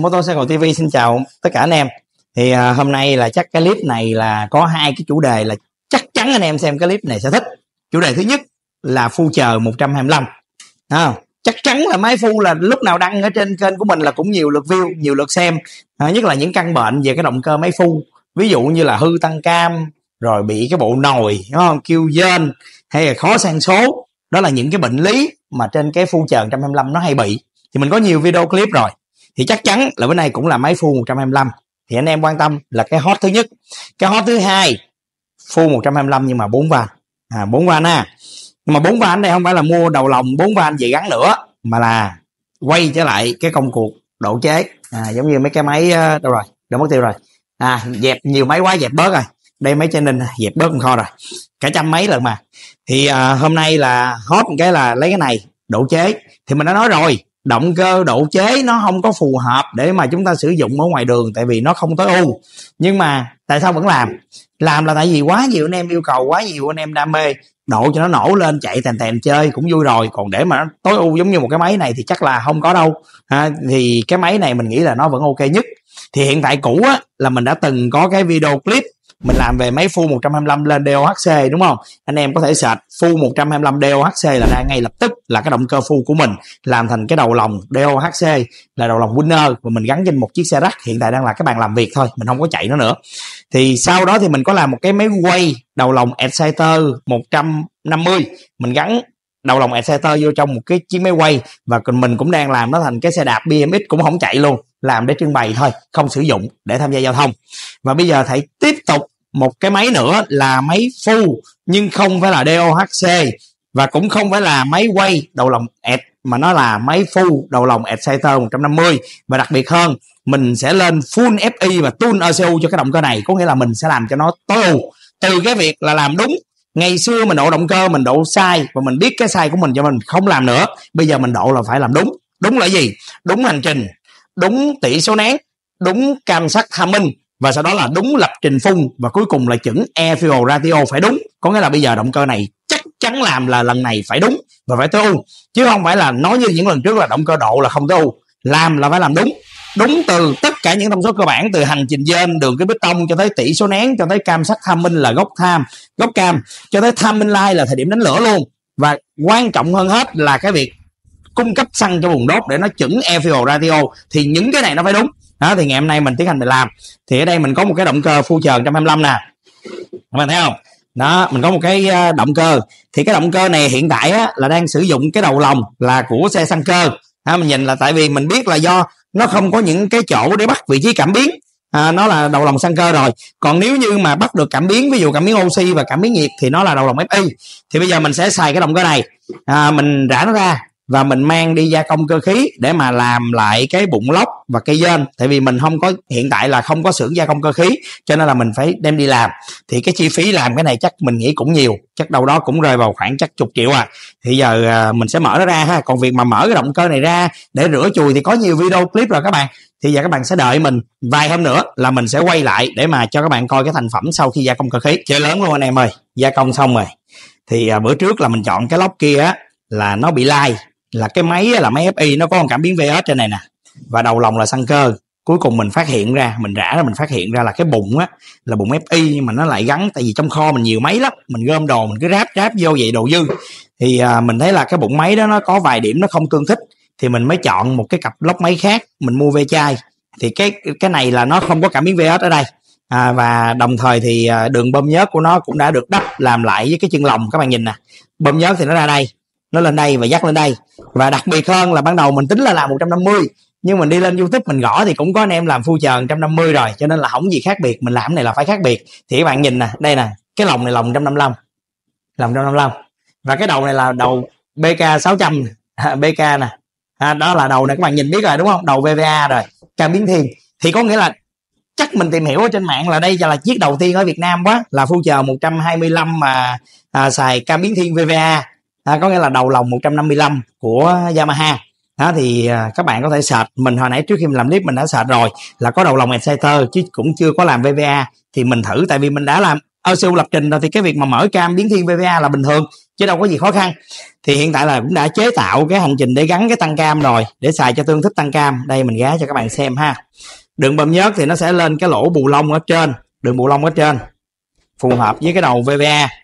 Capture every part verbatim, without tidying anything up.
Motorcycle ti vi xin chào tất cả anh em. Thì à, hôm nay là chắc cái clip này là có hai cái chủ đề là chắc chắn anh em xem cái clip này sẽ thích. Chủ đề thứ nhất là Future một trăm hai mươi lăm. À, chắc chắn là máy Fu là lúc nào đăng ở trên kênh của mình là cũng nhiều lượt view, nhiều lượt xem. À, nhất là những căn bệnh về cái động cơ máy Fu, ví dụ như là hư tăng cam, rồi bị cái bộ nồi, đúng không? Kêu dên hay là khó sang số. Đó là những cái bệnh lý mà trên cái Future một trăm hai mươi lăm nó hay bị. Thì mình có nhiều video clip rồi. Thì chắc chắn là bữa nay cũng là máy Fu một trăm hai mươi lăm. Thì anh em quan tâm là cái hot thứ nhất. Cái hot thứ hai, Fu một trăm hai mươi lăm nhưng mà bốn van. À, bốn van ha. Nhưng mà bốn van đây không phải là mua đầu lòng bốn van về gắn nữa, mà là quay trở lại cái công cuộc độ chế. À, giống như mấy cái máy đâu rồi, đâu mất tiêu rồi. À, dẹp nhiều máy quá dẹp bớt rồi. Đây máy Training dẹp bớt con kho rồi. Cả trăm mấy lần mà. Thì à, hôm nay là hot một cái là lấy cái này độ chế. Thì mình đã nói rồi, động cơ độ chế nó không có phù hợp để mà chúng ta sử dụng ở ngoài đường, tại vì nó không tối ưu. Nhưng mà tại sao vẫn làm? Làm là tại vì quá nhiều anh em yêu cầu, quá nhiều anh em đam mê, độ cho nó nổ lên chạy tèn tèn chơi cũng vui rồi. Còn để mà nó tối ưu giống như một cái máy này thì chắc là không có đâu. À, thì cái máy này mình nghĩ là nó vẫn ok nhất. Thì hiện tại cũ á, là mình đã từng có cái video clip mình làm về máy Fu một trăm hai mươi lăm lên đê o hát xê, đúng không? Anh em có thể search Fu một trăm hai mươi lăm đê o hát xê là ra ngay lập tức là cái động cơ Fu của mình làm thành cái đầu lồng đê o hát xê, là đầu lồng Winner, và mình gắn trên một chiếc xe rack, hiện tại đang là cái bàn làm việc thôi, mình không có chạy nó nữa. Thì sau đó thì mình có làm một cái máy quay đầu lồng Exciter một trăm năm mươi, mình gắn đầu lồng Exciter vô trong một cái chiếc máy quay, và mình cũng đang làm nó thành cái xe đạp bê em ích, cũng không chạy luôn, làm để trưng bày thôi, không sử dụng để tham gia giao thông. Và bây giờ thầy tiếp tục một cái máy nữa là máy Fu, nhưng không phải là đê o hát xê và cũng không phải là máy quay đầu lồng ẹt, mà nó là máy Fu đầu lồng Exciter một trăm năm mươi. Và đặc biệt hơn, mình sẽ lên full ép i và tune e xê u cho cái động cơ này, có nghĩa là mình sẽ làm cho nó tối ưu. Từ cái việc là làm đúng, ngày xưa mình độ động cơ mình độ sai và mình biết cái sai của mình cho mình không làm nữa, bây giờ mình độ là phải làm đúng. Đúng là gì? Đúng hành trình, đúng tỷ số nén, đúng cam sắt tham minh, và sau đó là đúng lập trình phun, và cuối cùng là chuẩn air fuel ratio phải đúng. Có nghĩa là bây giờ động cơ này chắc chắn làm là lần này phải đúng và phải tối ưu, chứ không phải là nói như những lần trước là động cơ độ là không tối ưu. Làm là phải làm đúng, đúng từ tất cả những thông số cơ bản, từ hành trình dên, đường cái bê tông, cho tới tỷ số nén, cho tới cam sắt tham minh là gốc tham gốc cam, cho tới timing line là thời điểm đánh lửa luôn. Và quan trọng hơn hết là cái việc cung cấp xăng cho vùng đốt để nó chuẩn air fuel ratio, thì những cái này nó phải đúng. Đó, thì ngày hôm nay mình tiến hành mình làm. Thì ở đây mình có một cái động cơ Future một trăm hai mươi lăm nè, các bạn thấy không? Đó, mình có một cái động cơ. Thì cái động cơ này hiện tại á, là đang sử dụng cái đầu lồng là của xe xăng cơ. À, mình nhìn là tại vì mình biết là do nó không có những cái chỗ để bắt vị trí cảm biến, à, nó là đầu lồng xăng cơ rồi. Còn nếu như mà bắt được cảm biến, ví dụ cảm biến oxy và cảm biến nhiệt, thì nó là đầu lồng ép i. Thì bây giờ mình sẽ xài cái động cơ này, à, mình rã nó ra và mình mang đi gia công cơ khí để mà làm lại cái bụng lốc và cây dên. Tại vì mình không có, hiện tại là không có xưởng gia công cơ khí, cho nên là mình phải đem đi làm. Thì cái chi phí làm cái này chắc mình nghĩ cũng nhiều, chắc đâu đó cũng rơi vào khoảng chắc chục triệu à. Thì giờ à, mình sẽ mở nó ra ha. Còn việc mà mở cái động cơ này ra để rửa chùi thì có nhiều video clip rồi các bạn. Thì giờ các bạn sẽ đợi mình vài hôm nữa là mình sẽ quay lại để mà cho các bạn coi cái thành phẩm sau khi gia công cơ khí. Chơi lớn luôn anh em ơi, gia công xong rồi. Thì à, bữa trước là mình chọn cái lốc kia á, là nó bị lai, là cái máy là máy ép i, nó có một cảm biến vê ét trên này nè, và đầu lồng là xăng cơ. Cuối cùng mình phát hiện ra, mình rã ra mình phát hiện ra là cái bụng á là bụng ép i, nhưng mà nó lại gắn, tại vì trong kho mình nhiều máy lắm, mình gom đồ mình cứ ráp ráp vô vậy đồ dư. Thì à, mình thấy là cái bụng máy đó nó có vài điểm nó không tương thích, thì mình mới chọn một cái cặp lốc máy khác, mình mua ve chai. Thì cái cái này là nó không có cảm biến vê ét ở đây. À, và đồng thời thì à, đường bơm nhớt của nó cũng đã được đắp làm lại với cái chân lồng, các bạn nhìn nè, bơm nhớt thì nó ra đây, nó lên đây và dắt lên đây. Và đặc biệt hơn là ban đầu mình tính là làm một trăm năm mươi, nhưng mình đi lên YouTube mình gõ thì cũng có anh em làm Future một trăm năm mươi rồi, cho nên là không gì khác biệt, mình làm cái này là phải khác biệt. Thì các bạn nhìn nè, đây nè, cái lồng này lồng một trăm năm mươi lăm, lồng một trăm năm mươi lăm, và cái đầu này là đầu bê ca sáu trăm, à, bê ca nè, à, đó là đầu này, các bạn nhìn biết rồi đúng không, đầu vê vê a rồi, cảm biến thiên. Thì có nghĩa là chắc mình tìm hiểu ở trên mạng là đây là chiếc đầu tiên ở Việt Nam quá, là Future một trăm hai mươi lăm mà à, xài cảm biến thiên vê vê a. À, có nghĩa là đầu lồng một trăm năm mươi lăm của Yamaha. Đó, thì à, các bạn có thể search, mình hồi nãy trước khi mình làm clip mình đã search rồi, là có đầu lồng Exciter chứ cũng chưa có làm vê vê a. Thì mình thử, tại vì mình đã làm e xê u lập trình rồi, thì cái việc mà mở cam biến thiên vê vê a là bình thường. chứ đâu có gì khó khăn. Thì hiện tại là cũng đã chế tạo cái hành trình để gắn cái tăng cam rồi, để xài cho tương thích tăng cam. Đây mình gá cho các bạn xem ha. Đường bơm nhớt thì nó sẽ lên cái lỗ bù lông ở trên, đường bù lông ở trên, phù hợp với cái đầu vê vê a.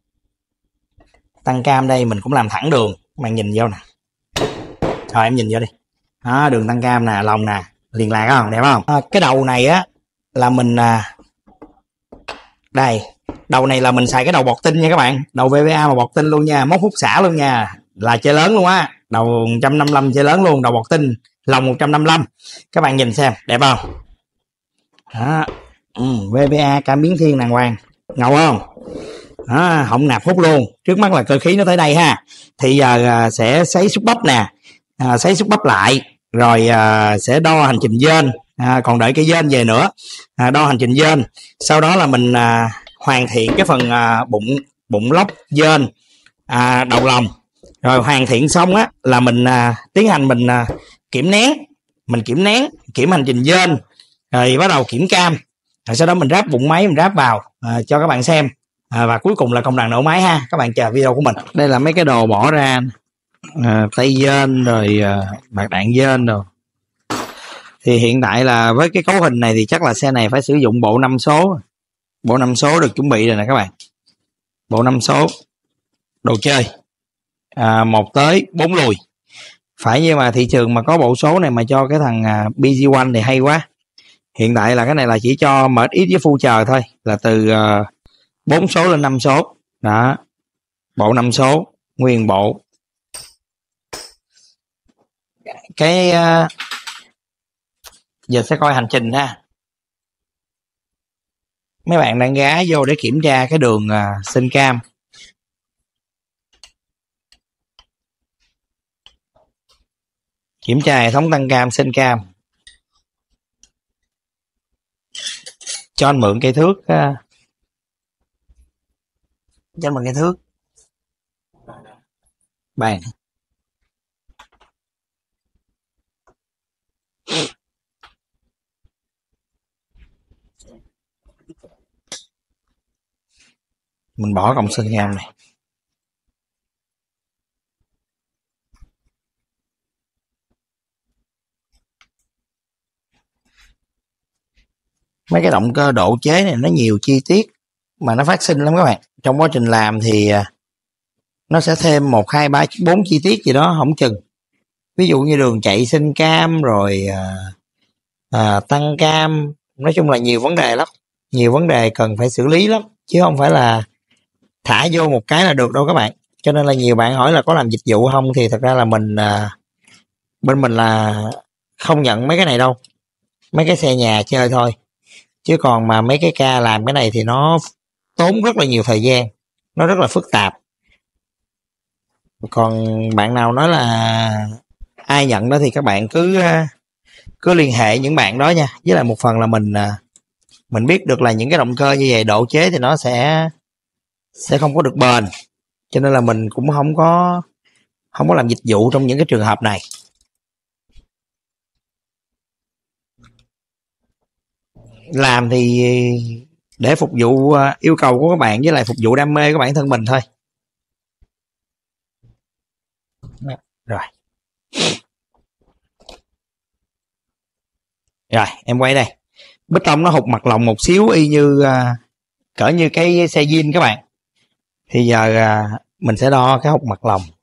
Tăng cam đây mình cũng làm thẳng đường, các bạn nhìn vô nè. Thôi em nhìn vô đi. Đó, đường tăng cam nè, lông nè, liền lạc không, đẹp không? À, cái đầu này á là mình à, đây, đầu này là mình xài cái đầu bọt tinh nha các bạn, đầu vê vê a mà bọt tinh luôn nha, móc hút xả luôn nha, là chơi lớn luôn á, đầu một trăm năm mươi lăm chơi lớn luôn, đầu bọt tinh, lòng một trăm năm mươi lăm. Các bạn nhìn xem, đẹp không? Đó, ừ, vê vê a cảm biến thiên đàng hoàng, ngầu không? Đó, không nạp hút luôn. Trước mắt là cơ khí nó tới đây ha. Thì giờ à, sẽ sấy xúc bắp nè, à, sấy xúc bắp lại, rồi à, sẽ đo hành trình dên, à, còn đợi cái dên về nữa, à, đo hành trình dên. Sau đó là mình à, hoàn thiện cái phần à, bụng bụng lóc dên, à, đầu lòng. Rồi hoàn thiện xong á là mình à, tiến hành mình à, kiểm nén, mình kiểm nén, kiểm hành trình dên, rồi bắt đầu kiểm cam. Rồi sau đó mình ráp bụng máy, mình ráp vào à, cho các bạn xem. À, và cuối cùng là công đoạn nổ máy ha. Các bạn chờ video của mình. Đây là mấy cái đồ bỏ ra, à, tay dên rồi à, bạc đạn dên rồi. Thì hiện tại là với cái cấu hình này thì chắc là xe này phải sử dụng bộ năm số. Bộ năm số được chuẩn bị rồi nè các bạn. Bộ năm số đồ chơi, à, một tới bốn lùi. Phải, nhưng mà thị trường mà có bộ số này mà cho cái thằng à, bê giê một thì hay quá. Hiện tại là cái này là chỉ cho mệt ít với phu chờ thôi, là từ à, bốn số lên năm số. Đó, bộ năm số nguyên bộ. Cái uh, giờ sẽ coi hành trình ha. Mấy bạn đang gá vô để kiểm tra cái đường uh, sinh cam. Kiểm tra hệ thống tăng cam, sinh cam. Cho anh mượn cây thước uh, cho anh mượn cây thước bàn. Mình bỏ cọng sinh cam này. Mấy cái động cơ độ chế này nó nhiều chi tiết mà nó phát sinh lắm các bạn. Trong quá trình làm thì nó sẽ thêm một, hai, ba, bốn chi tiết gì đó không chừng. Ví dụ như đường chạy sinh cam, rồi à, à, tăng cam. Nói chung là nhiều vấn đề lắm. Nhiều vấn đề cần phải xử lý lắm. Chứ không phải là thả vô một cái là được đâu các bạn. Cho nên là nhiều bạn hỏi là có làm dịch vụ không, thì thật ra là mình à, bên mình là không nhận mấy cái này đâu. Mấy cái xe nhà chơi thôi. Chứ còn mà mấy cái ca làm cái này thì nó tốn rất là nhiều thời gian, nó rất là phức tạp. Còn bạn nào nói là ai nhận đó thì các bạn cứ cứ liên hệ những bạn đó nha. Với lại một phần là mình mình biết được là những cái động cơ như vậy độ chế thì nó sẽ sẽ không có được bền, cho nên là mình cũng không có không có làm dịch vụ trong những cái trường hợp này. Làm thì để phục vụ yêu cầu của các bạn, với lại phục vụ đam mê của bản thân mình thôi. Rồi rồi em quay đây. Bê tông nó hụt mặt lòng một xíu, y như uh, cỡ như cái xe zin các bạn. Thì giờ uh, mình sẽ đo cái hụt mặt lòng.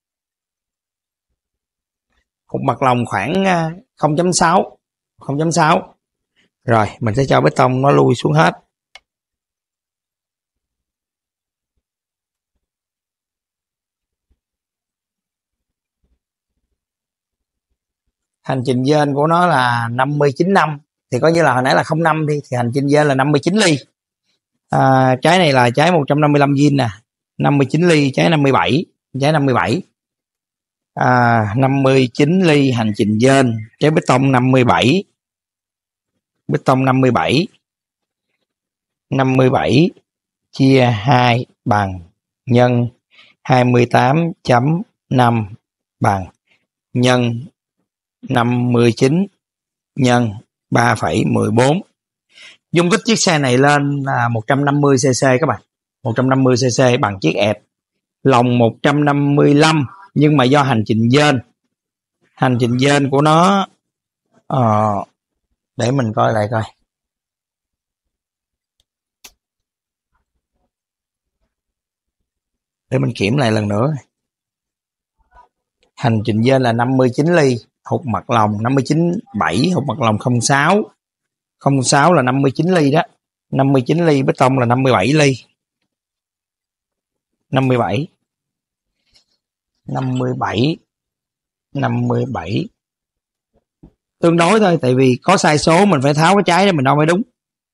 Hụt mặt lòng khoảng uh, không chấm sáu không chấm sáu. Rồi mình sẽ cho bê tông nó lui xuống hết. Hành trình dên của nó là năm mươi chín năm, thì coi như là hồi nãy là không năm đi, thì hành trình dên là năm mươi chín ly. À, trái này là trái một trăm năm mươi lăm zin nè, năm mươi chín ly, trái năm mươi bảy, trái năm mươi bảy. À, năm mươi chín ly hành trình dên, trái bê tông năm mươi bảy. Bê tông năm mươi bảy. năm mươi bảy chia hai bằng nhân hai mươi tám chấm năm bằng nhân năm mươi chín nhân ba phẩy mười bốn. Dung tích chiếc xe này lên là một trăm năm mươi xê xê các bạn. một trăm năm mươi xê xê bằng chiếc ẹp lòng một trăm năm mươi lăm, nhưng mà do hành trình dên hành trình dên của nó uh, để mình coi lại coi. Để mình kiểm lại lần nữa. Hành trình dên là năm mươi chín ly, hột mặt lòng năm mươi chín phẩy bảy, hột mặt lòng không sáu. không sáu là năm mươi chín ly đó. năm mươi chín ly, bê tông là năm mươi bảy ly. năm mươi bảy. năm mươi bảy. năm mươi bảy. Tương đối thôi, tại vì có sai số mình phải tháo cái trái để mình đo mới đúng.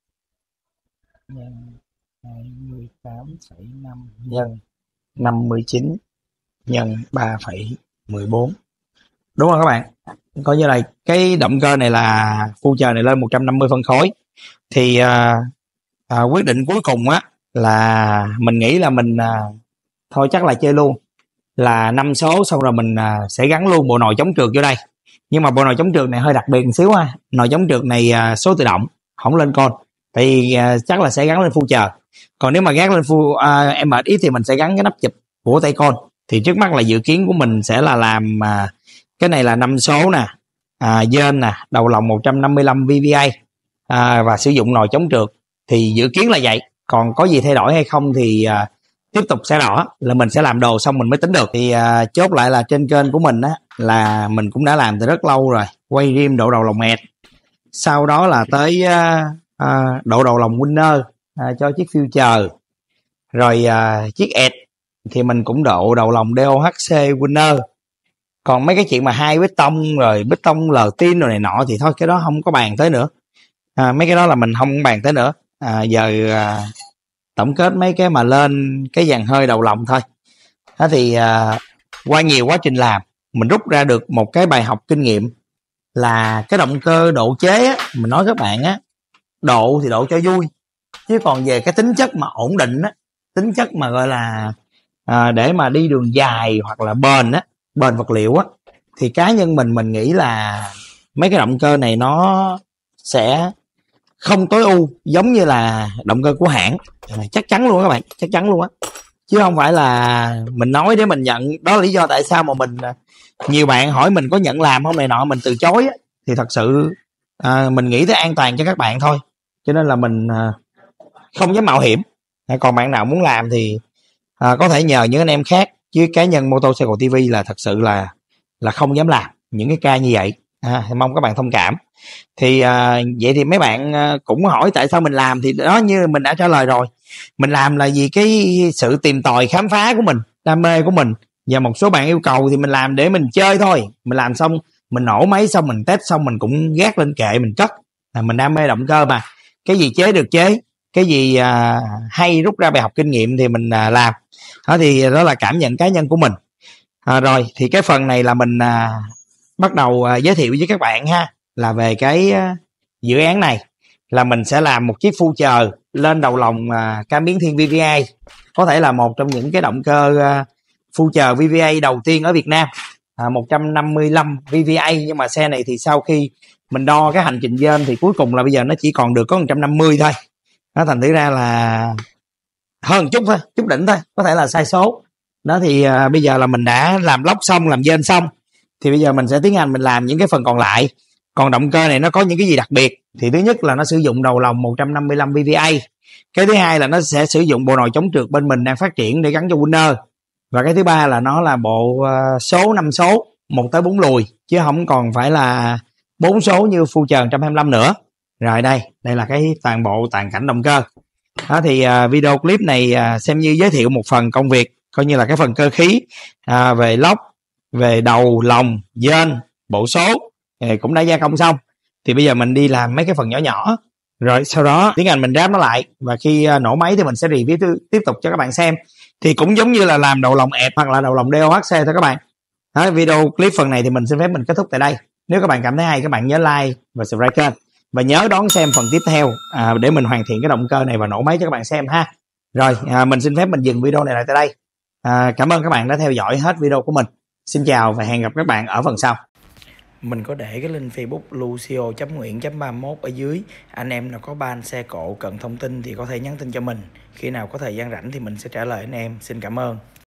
Nhân hai mươi tám phẩy năm nhân năm mươi chín nhân ba phẩy mười bốn. Đúng không các bạn? Coi như là cái động cơ này là Future này lên một trăm năm mươi phân khối. Thì à, à, quyết định cuối cùng á là mình nghĩ là mình à, thôi chắc là chơi luôn là năm số, xong rồi mình à, sẽ gắn luôn bộ nồi chống trượt vô đây. Nhưng mà bộ nồi chống trượt này hơi đặc biệt một xíu ha. Nồi chống trượt này à, số tự động, không lên con. Tại vì à, chắc là sẽ gắn lên Future. Còn nếu mà gắn lên full à, em ét ích thì mình sẽ gắn cái nắp chụp của tay con. Thì trước mắt là dự kiến của mình sẽ là làm à, cái này là năm số nè, à, dên nè, đầu lòng một trăm năm mươi lăm vê vê a à, và sử dụng nồi chống trượt. Thì dự kiến là vậy. Còn có gì thay đổi hay không thì à, tiếp tục sẽ rõ, là mình sẽ làm đồ xong mình mới tính được. Thì à, chốt lại là trên kênh của mình á là mình cũng đã làm từ rất lâu rồi, quay rim độ đầu lòng ẹt, sau đó là tới à, à, độ đầu lòng winner à, cho chiếc Future, rồi à, chiếc ẹt thì mình cũng độ đầu lòng đê ô hát xê winner. Còn mấy cái chuyện mà hai bê tông rồi bê tông lờ tin rồi này nọ thì thôi, cái đó không có bàn tới nữa. À, mấy cái đó là mình không bàn tới nữa. À, giờ à, tổng kết mấy cái mà lên cái dàn hơi đầu lòng thôi. Đó thì à, qua nhiều quá trình làm mình rút ra được một cái bài học kinh nghiệm là cái động cơ độ chế á, mình nói các bạn á, độ thì độ cho vui, chứ còn về cái tính chất mà ổn định á, tính chất mà gọi là à, để mà đi đường dài hoặc là bền á, bền vật liệu á, thì cá nhân mình mình nghĩ là mấy cái động cơ này nó sẽ không tối ưu giống như là động cơ của hãng. À, chắc chắn luôn các bạn, chắc chắn luôn á, chứ không phải là mình nói để mình nhận. Đó là lý do tại sao mà mình, nhiều bạn hỏi mình có nhận làm không này nọ, mình từ chối á, thì thật sự à, mình nghĩ tới an toàn cho các bạn thôi, cho nên là mình à, không dám mạo hiểm. À, còn bạn nào muốn làm thì à, có thể nhờ những anh em khác, chứ cá nhân Motorcycle ti vi là thật sự là là không dám làm những cái ca như vậy. À, mong các bạn thông cảm. Thì à, vậy thì mấy bạn à, cũng hỏi tại sao mình làm, thì đó như mình đã trả lời rồi. Mình làm là vì cái sự tìm tòi khám phá của mình, đam mê của mình, và một số bạn yêu cầu thì mình làm để mình chơi thôi. Mình làm xong mình nổ máy xong mình test xong mình cũng gác lên kệ mình cất. À, mình đam mê động cơ mà, cái gì chế được chế, cái gì à, hay rút ra bài học kinh nghiệm thì mình à, làm. Đó thì đó là cảm nhận cá nhân của mình. À, rồi thì cái phần này là mình à, bắt đầu à, giới thiệu với các bạn ha, là về cái à, dự án này là mình sẽ làm một chiếc Future lên đầu lòng à, Cảm Biến Thiên vê vê a, có thể là một trong những cái động cơ à, Future vê vê a đầu tiên ở Việt Nam, à, một trăm năm mươi lăm vê vê a. Nhưng mà xe này thì sau khi mình đo cái hành trình dên thì cuối cùng là bây giờ nó chỉ còn được có một trăm năm mươi thôi. Nó thành thử ra là hơn chút thôi, chút đỉnh thôi, có thể là sai số. Đó thì à, bây giờ là mình đã làm lốc xong, làm dên xong, thì bây giờ mình sẽ tiến hành mình làm những cái phần còn lại. Còn động cơ này nó có những cái gì đặc biệt thì thứ nhất là nó sử dụng đầu lòng một trăm năm mươi lăm vê vê a, cái thứ hai là nó sẽ sử dụng bộ nồi chống trượt bên mình đang phát triển để gắn cho winner, và cái thứ ba là nó là bộ uh, số năm số một tới bốn lùi, chứ không còn phải là bốn số như Future một trăm hai mươi lăm nữa. Rồi đây đây là cái toàn bộ toàn cảnh động cơ. Đó thì uh, video clip này uh, xem như giới thiệu một phần công việc, coi như là cái phần cơ khí uh, về lốc, về đầu lòng dên, bộ số cũng đã gia công xong. Thì bây giờ mình đi làm mấy cái phần nhỏ nhỏ, rồi sau đó tiến hành mình ráp nó lại, và khi nổ máy thì mình sẽ review tiếp tục cho các bạn xem. Thì cũng giống như là làm đầu lòng ẹt hoặc là đầu lòng đê ô hát xê thôi các bạn. Đó, video clip phần này thì mình xin phép mình kết thúc tại đây. Nếu các bạn cảm thấy hay, các bạn nhớ like và subscribe kênh, và nhớ đón xem phần tiếp theo à, để mình hoàn thiện cái động cơ này và nổ máy cho các bạn xem ha. Rồi à, mình xin phép mình dừng video này lại tại đây. à, Cảm ơn các bạn đã theo dõi hết video của mình. Xin chào và hẹn gặp các bạn ở phần sau. Mình có để cái link Facebook Lucio chấm Nguyễn chấm ba mươi mốt ở dưới. Anh em nào có ban xe cộ cần thông tin thì có thể nhắn tin cho mình. Khi nào có thời gian rảnh thì mình sẽ trả lời anh em. Xin cảm ơn.